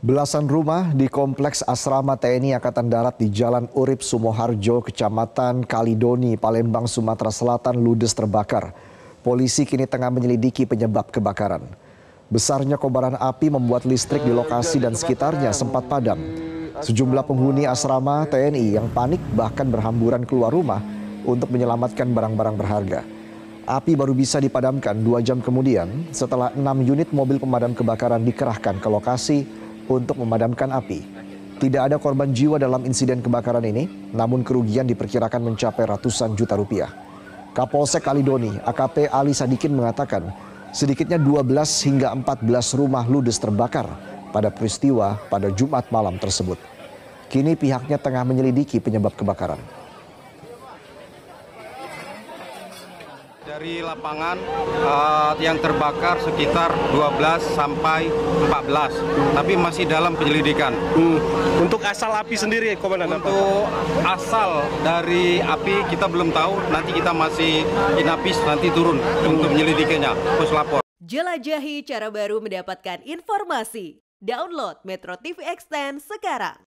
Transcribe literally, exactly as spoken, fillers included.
Belasan rumah di Kompleks Asrama T N I Angkatan Darat di Jalan Urip Sumoharjo, Kecamatan Kalidoni, Palembang, Sumatera Selatan ludes terbakar. Polisi kini tengah menyelidiki penyebab kebakaran. Besarnya kobaran api membuat listrik di lokasi dan sekitarnya sempat padam. Sejumlah penghuni asrama T N I yang panik bahkan berhamburan keluar rumah untuk menyelamatkan barang-barang berharga. Api baru bisa dipadamkan dua jam kemudian setelah enam unit mobil pemadam kebakaran dikerahkan ke lokasi untuk memadamkan api. Tidak ada korban jiwa dalam insiden kebakaran ini, namun kerugian diperkirakan mencapai ratusan juta rupiah. Kapolsek Kalidoni, A K P Ali Sadikin mengatakan, sedikitnya dua belas hingga empat belas rumah ludes terbakar pada peristiwa pada Jumat malam tersebut. Kini pihaknya tengah menyelidiki penyebab kebakaran. Dari lapangan uh, yang terbakar sekitar dua belas sampai empat belas, tapi masih dalam penyelidikan. Hmm. Untuk asal api sendiri, Komandan? Untuk apa? Asal dari api kita belum tahu, nanti kita masih Inapis nanti turun hmm. untuk menyelidikinya, puslapor. Jelajahi cara baru mendapatkan informasi. Download Metro T V Extend sekarang.